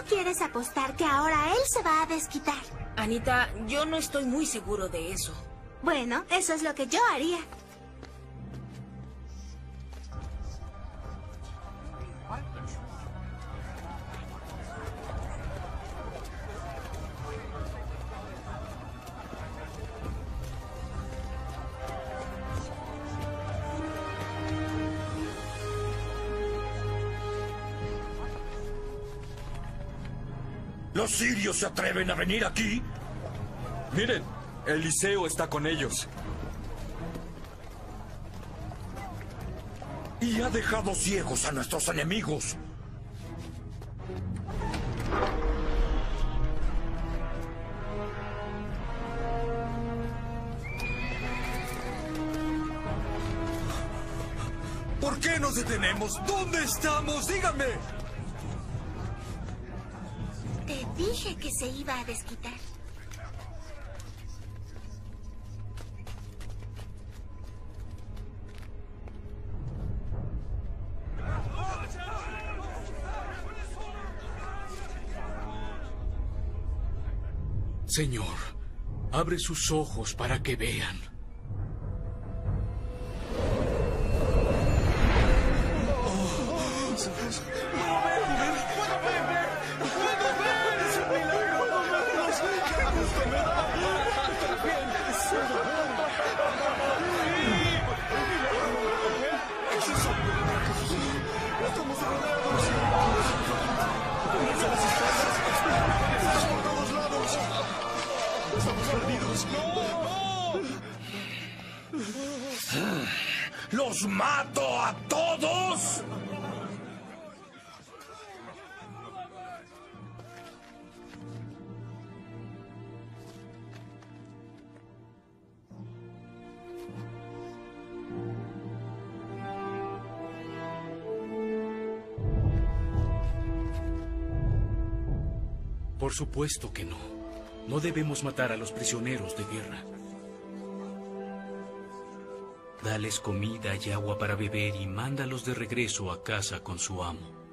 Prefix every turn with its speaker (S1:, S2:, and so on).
S1: quieres apostar que ahora él se va a desquitar?
S2: Anita, yo no estoy muy seguro de eso.
S1: Bueno, eso es lo que yo haría.
S3: ¿Los sirios se atreven a venir aquí?
S4: Miren, Eliseo está con ellos.
S3: Y ha dejado ciegos a nuestros enemigos.
S4: ¿Por qué nos detenemos? ¿Dónde estamos? Díganme.
S1: Te dije que se iba a desquitar.
S5: Señor, abre sus ojos para que vean.
S3: ¡Los mato a todos!
S5: Por supuesto que no. No debemos matar a los prisioneros de guerra. Dales comida y agua para beber y mándalos de regreso a casa con su amo.